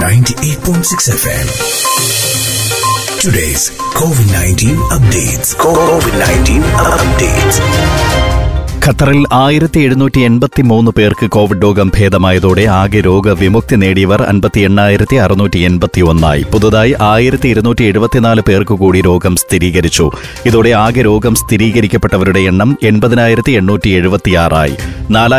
98.6 FM. Today's COVID-19 updates. ഖത്തറിൽ 1783 പേർക്ക് Covid രോഗം ഭേദമായതോടെ ആകെ രോഗവിമുക്തി നേടിയവർ 58,681 പുതുതായി 1274 പേർക്ക് കൂടി രോഗം സ്ഥിരീകരിച്ചു. ഇതോടെ ആകെ രോഗം സ്ഥിരീകരിക്കപ്പെട്ടവരുടെ എണ്ണം 80,876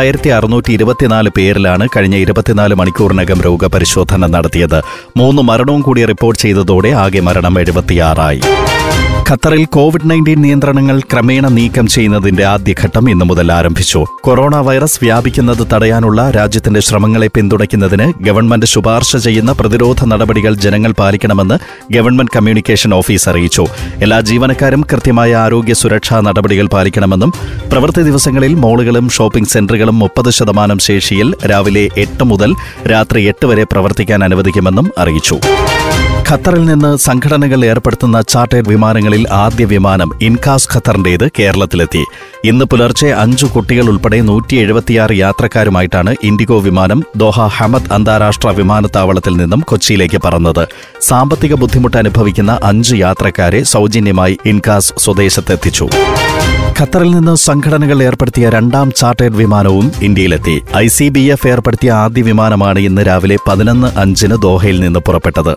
4,624 പേരിലാണ് കഴിഞ്ഞ 24 മണിക്കൂറിനകം രോഗപരിശോധന നടത്തിയത്. 3 മരണവും കൂടി റിപ്പോർട്ട് ചെയ്തതോടെ ആകെ മരണം 76. ഖത്തറിൽ COVID-19 നിയന്ത്രണങ്ങൾ ക്രമേണ നീക്കം ചെയ്യുന്നതിന്റെ ആദ്യഘട്ടം ഇന്നു മുതൽ ആരംഭിച്ചു. കൊറോണ വൈറസ് വ്യാപിക്കുന്നത് തടയാനുള്ള രാജ്യത്തിന്റെ ശ്രമങ്ങളെ പിന്തുണയ്ക്കുന്നതിന് ഗവൺമെന്റ് ശുപാർശ ചെയ്യുന്ന പ്രതിരോധ നടപടികൾ ജനങ്ങൾ പാലിക്കണമെന്ന് ഗവൺമെന്റ് കമ്മ്യൂണിക്കേഷൻ ഓഫീസ് അറിയിച്ചു. എല്ലാ ജീവനക്കാരും കൃത്യമായ ആരോഗ്യ സുരക്ഷാ നടപടികൾ പാലിക്കണമെന്നും പ്രവൃത്തി ദിവസങ്ങളിൽ മോളുകളും ഷോപ്പിംഗ് സെന്ററുകളും 30% ശേഷിയിൽ രാവിലെ 8 മുതൽ രാത്രി 8 വരെ പ്രവർത്തിക്കാൻ അനുവദിക്കുമെന്നും അറിയിച്ചു. ഖത്തറിൽ നിന്ന് സംഘടനകൾ ഏർപ്പെടുത്തുന്ന ചാർട്ടേഡ് വിമാനങ്ങളിൽ ആദ്യ വിമാനം ഇൻകാസ് ഖത്തറിന്റേത് കേരളത്തിലെത്തി. ഇന്ന് പുലർച്ചെ 5 കുട്ടികൾ ഉൾപ്പെടെ 176 യാത്രക്കാരുമായിട്ടാണ് ഇൻഡിഗോ വിമാനം ദോഹ ഹമദ് അന്താരാഷ്ട്ര വിമാനത്താവളത്തിൽ നിന്നും കൊച്ചിയിലേക്ക് പറന്നത്. സാമ്പത്തിക ബുദ്ധിമുട്ട് അനുഭവിക്കുന്ന 5 യാത്രക്കാരെ സൌജന്യമായി ഇൻകാസ് സ്വദേശത്തെത്തിച്ചു. ഖത്തറിൽ നിന്ന് സംഘടനകൾ ഏർപ്പെടുത്തിയ 2ാം ചാർട്ടേഡ് വിമാനവും ഇന്ത്യയിലെത്തി. ICBF ഏർപ്പെടുത്തിയ ആദ്യ വിമാനമാണ് ഇന്ന് രാവിലെ 11:05 ദോഹയിൽ നിന്ന് പുറപ്പെട്ടത്.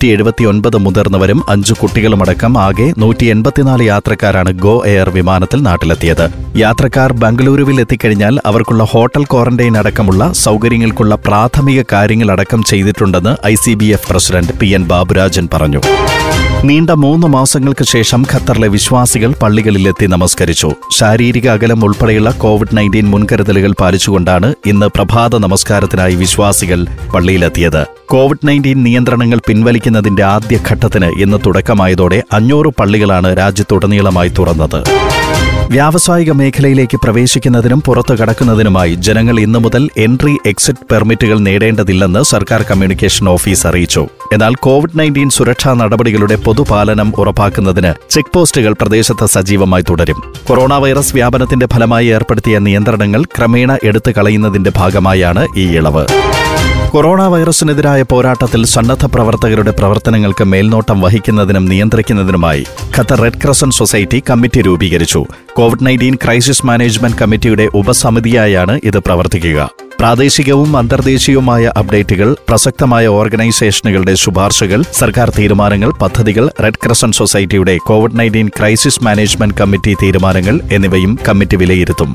179 മുതിർന്നവരും 5 കുട്ടികളുമടക്കം ആകെ 184 യാത്രക്കാരാണ് ഗോ എയർ വിമാനത്തിൽ നാട്ടിലെത്തിയത്. യാത്രക്കാർ ബംഗളൂരുവിൽ എത്തിക്കഴിഞ്ഞാൽ അവർക്കുള്ള ഹോട്ടൽ ക്വാറന്റൈൻ അടക്കമുള്ള സൌകര്യങ്ങൾക്കുള്ള പ്രാഥമിക കാര്യങ്ങളടക്കം ചെയ്തിട്ടുണ്ടെന്ന് ICBF പ്രസിഡന്റ് PN ബാബുരാജൻ പറഞ്ഞു. നീണ്ട 3 മാസങ്ങൾക്ക് ശേഷം ഖത്തറിലെ വിശ്വാസികൾ പള്ളികളിലെത്തി നമസ്കരിച്ചു. ശാരീരിക അകലം ഉൾപ്പെടെയുള്ള COVID-19 മുൻകരുതലുകൾ പാലിച്ചുകൊണ്ടാണ് ഇന്ന് പ്രഭാത നമസ്കാരത്തിനായി വിശ്വാസികൾ പള്ളിയിലെത്തിയത്. COVID-19 നിയന്ത്രണങ്ങൾ പിൻവലിക്കുന്നതിന്റെ ആദ്യഘട്ടത്തിന് ഇന്ന് തുടക്കമായതോടെ 500 പള്ളികളാണ് രാജ്യത്തുടനീളമായി തുറന്നത്. വ്യാവസായിക മേഖലയിലേക്ക് പ്രവേശിക്കുന്നതിനും പുറത്തു കടക്കുന്നതിനുമായി ജനങ്ങൾ ഇന്നു മുതൽ എൻട്രി എക്സിറ്റ് പെർമിറ്റുകൾ നേടേണ്ടതില്ലെന്ന് സർക്കാർ കമ്മ്യൂണിക്കേഷൻ ഓഫീസ് അറിയിച്ചു. എന്നാൽ COVID-19 സുരക്ഷാ നടപടികളുടെ പൊതുപാലനം ഉറപ്പാക്കുന്നതിന് ചെക്ക് പോസ്റ്റുകൾ പ്രദേശത്ത് സജീവമായി തുടരും. കൊറോണ വൈറസ് വ്യാപനത്തിന്റെ ഫലമായി ഏർപ്പെടുത്തിയ നിയന്ത്രണങ്ങൾ ക്രമേണ എടുത്തു കളയുന്നതിന്റെ ഭാഗമായാണ് ഈ ഇളവ്. കൊറോണ വൈറസിനെതിരായ പോരാട്ടത്തിൽ സന്നദ്ധ പ്രവർത്തകരുടെ പ്രവർത്തനങ്ങൾക്ക് മേൽനോട്ടം വഹിക്കുന്നതിനും നിയന്ത്രിക്കുന്നതിനുമായി Qatar Red Crescent Society committee രൂപീകരിച്ചു. COVID-19 ക്രൈസിസ് മാനേജ്മെന്റ് കമ്മിറ്റിയുടെ ഉപസമിതിയായാണ് ഇത് പ്രവർത്തിക്കുക. പ്രാദേശികവും അന്തർദേശീയവുമായ അപ്ഡേറ്റുകൾ, പ്രസക്തമായ ഓർഗനൈസേഷനുകളുടെ ശുപാർശകൾ, സർക്കാർ തീരുമാനങ്ങൾ, പദ്ധതികൾ, റെഡ് ക്രസന്റ് സൊസൈറ്റിയുടെ COVID-19 ക്രൈസിസ് മാനേജ്മെന്റ് കമ്മിറ്റി തീരുമാനങ്ങൾ എന്നിവയും കമ്മിറ്റി വിലയിരുത്തും.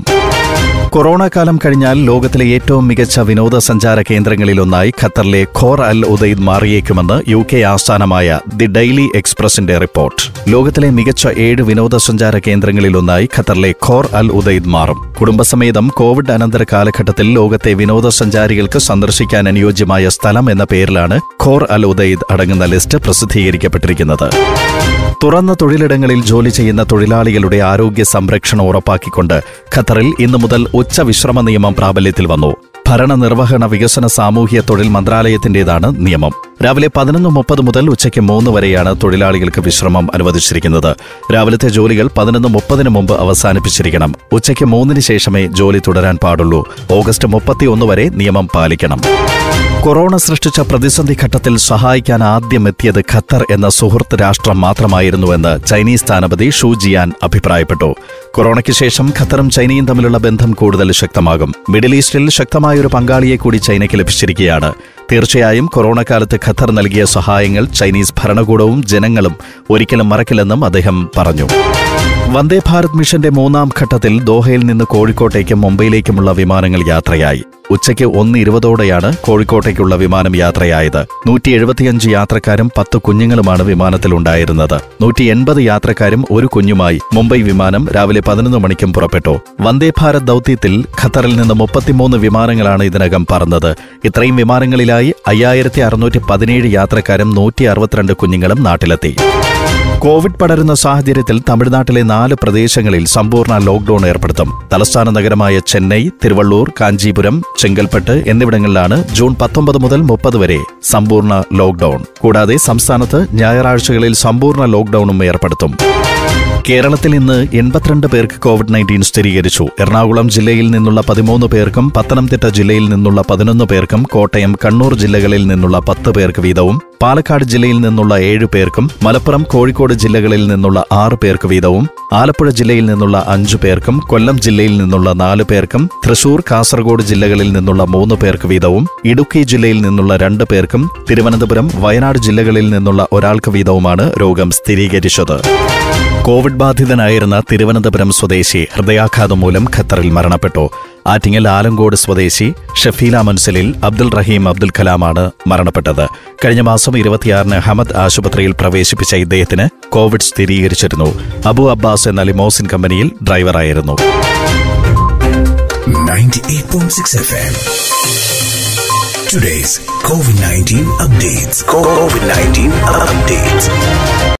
കൊറോണ കാലം കഴിഞ്ഞാൽ ലോകത്തിലെ ഏറ്റവും മികച്ച വിനോദസഞ്ചാര കേന്ദ്രങ്ങളിലൊന്നായി ഖത്തറിലെ ഖോർ അൽ ഉദൈദ് മാറിയേക്കുമെന്ന് UK ആസ്ഥാനമായ ദി ഡെയിലി എക്സ്പ്രസിന്റെ റിപ്പോർട്ട്. ലോകത്തിലെ മികച്ച 7 വിനോദസഞ്ചാര കേന്ദ്രങ്ങളിലൊന്നായി ഖത്തറിലെ ഖോർ അൽ ഉദൈദ് മാറും. കുടുംബസമേതം കോവിഡ് അനന്തര കാലഘട്ടത്തിൽ ലോകത്തെ വിനോദസഞ്ചാരികൾക്ക് സന്ദർശിക്കാൻ അനുയോജ്യമായ സ്ഥലം എന്ന പേരിലാണ് ഖോർ അൽ ഉദൈദ് അടങ്ങുന്ന ലിസ്റ്റ് പ്രസിദ്ധീകരിക്കപ്പെട്ടിരിക്കുന്നത്. തുറന്ന തൊഴിലിടങ്ങളിൽ ജോലി ചെയ്യുന്ന തൊഴിലാളികളുടെ ആരോഗ്യ സംരക്ഷണം ഉറപ്പാക്കിക്കൊണ്ട് ഖത്തറിൽ ഇന്നു മുതൽ ഉച്ചവിശ്രമ നിയമം പ്രാബല്യത്തിൽ വന്നു. ഭരണനിർവഹണ വികസന സാമൂഹ്യ തൊഴിൽ മന്ത്രാലയത്തിന്റേതാണ് നിയമം. രാവിലെ 11:30 മുതൽ ഉച്ചയ്ക്ക് 3 വരെയാണ് തൊഴിലാളികൾക്ക് വിശ്രമം അനുവദിച്ചിരിക്കുന്നത്. രാവിലത്തെ ജോലികൾ 11:30 മുമ്പ് അവസാനിപ്പിച്ചിരിക്കണം. ഉച്ചയ്ക്ക് 3 ശേഷമേ ജോലി തുടരാൻ പാടുള്ളൂ. ഓഗസ്റ്റ് 31 വരെ നിയമം പാലിക്കണം. കൊറോണ സൃഷ്ടിച്ച പ്രതിസന്ധി ഘട്ടത്തിൽ സഹായിക്കാൻ ആദ്യം എത്തിയത് ഖത്തർ എന്ന സുഹൃത്ത് രാഷ്ട്രം മാത്രമായിരുന്നുവെന്ന് ചൈനീസ് സ്ഥാനപതി ഷു ജിയാൻ അഭിപ്രായപ്പെട്ടു. കൊറോണയ്ക്ക് ശേഷം ഖത്തറും ചൈനയും തമ്മിലുള്ള ബന്ധം കൂടുതൽ ശക്തമാകും. മിഡിൽ ഈസ്റ്റിൽ ശക്തമായൊരു പങ്കാളിയെ കൂടി ചൈനയ്ക്ക് ലഭിച്ചിരിക്കുകയാണ്. തീർച്ചയായും കൊറോണ കാലത്ത് ഖത്തർ നൽകിയ സഹായങ്ങൾ ചൈനീസ് ഭരണകൂടവും ജനങ്ങളും ഒരിക്കലും മറക്കില്ലെന്നും അദ്ദേഹം പറഞ്ഞു. വന്ദേ ഭാരത് മിഷന്റെ 3ാം ഘട്ടത്തിൽ ദോഹയിൽ നിന്ന് കോഴിക്കോട്ടേക്കും മുംബൈയിലേക്കുമുള്ള വിമാനങ്ങൾ യാത്രയായി. ഉച്ചയ്ക്ക് 1:20 കോഴിക്കോട്ടേക്കുള്ള വിമാനം യാത്രയായത്. 175 യാത്രക്കാരും 10 കുഞ്ഞുങ്ങളുമാണ് വിമാനത്തിലുണ്ടായിരുന്നത്. 180 യാത്രക്കാരും 1 കുഞ്ഞുമായി മുംബൈ വിമാനം രാവിലെ 11 മണിക്കും പുറപ്പെട്ടു. വന്ദേ ഭാരത് ദൌത്യത്തിൽ ഖത്തറിൽ നിന്ന് 33 വിമാനങ്ങളാണ് ഇതിനകം പറന്നത്. ഇത്രയും വിമാനങ്ങളിലായി 5617 യാത്രക്കാരും 162 കുഞ്ഞുങ്ങളും നാട്ടിലെത്തി. കോവിഡ് പടരുന്ന സാഹചര്യത്തിൽ തമിഴ്നാട്ടിലെ 4 പ്രദേശങ്ങളിൽ സമ്പൂർണ്ണ ലോക്ഡൌൺ ഏർപ്പെടുത്തും. തലസ്ഥാന നഗരമായ ചെന്നൈ, തിരുവള്ളൂർ, കാഞ്ചീപുരം, ചെങ്കൽപ്പെട്ട് എന്നിവിടങ്ങളിലാണ് ജൂൺ 19 മുതൽ 30 വരെ സമ്പൂർണ്ണ ലോക്ഡൌൺ. കൂടാതെ സംസ്ഥാനത്ത് ഞായറാഴ്ചകളിൽ സമ്പൂർണ്ണ ലോക്ഡൌണും ഏർപ്പെടുത്തും. കേരളത്തിൽ ഇന്ന് 82 പേർക്ക് കോവിഡ്-19 സ്ഥിരീകരിച്ചു. എറണാകുളം ജില്ലയിൽ നിന്നുള്ള 13 പേർക്കും പത്തനംതിട്ട ജില്ലയിൽ നിന്നുള്ള 11 പേർക്കും കോട്ടയം, കണ്ണൂർ ജില്ലകളിൽ നിന്നുള്ള 10 പേർക്ക് വീതവും പാലക്കാട് ജില്ലയിൽ നിന്നുള്ള 7 പേർക്കും മലപ്പുറം, കോഴിക്കോട് ജില്ലകളിൽ നിന്നുള്ള 6 പേർക്ക് വീതവും ആലപ്പുഴ ജില്ലയിൽ നിന്നുള്ള 5 പേർക്കും കൊല്ലം ജില്ലയിൽ നിന്നുള്ള 4 പേർക്കും തൃശൂർ, കാസർഗോഡ് ജില്ലകളിൽ നിന്നുള്ള 3 പേർക്ക് വീതവും ഇടുക്കി ജില്ലയിൽ നിന്നുള്ള 2 പേർക്കും തിരുവനന്തപുരം, വയനാട് ജില്ലകളിൽ നിന്നുള്ള ഒരാൾക്ക് വീതവുമാണ് രോഗം സ്ഥിരീകരിച്ചത്. കോവിഡ് ബാധിതനായിരുന്ന തിരുവനന്തപുരം സ്വദേശി ഹൃദയാഘാതം മൂലം ഖത്തറിൽ മരണപ്പെട്ടു. ആറ്റിങ്ങൽ ആലങ്കോട് സ്വദേശി ഷഫീല മൻസലിൽ അബ്ദുൽ റഹീം അബ്ദുൽ കലാമാണ് മരണപ്പെട്ടത്. കഴിഞ്ഞ മാസം 26-ന് ഹമദ് ആശുപത്രിയിൽ പ്രവേശിപ്പിച്ച ഇദ്ദേഹത്തിന് കോവിഡ് സ്ഥിരീകരിച്ചിരുന്നു. അബു അബ്ബാസ് എന്ന ലിമോസിൻ കമ്പനിയിൽ ഡ്രൈവറായിരുന്നു. 98.6 FM. Today's COVID-19 updates.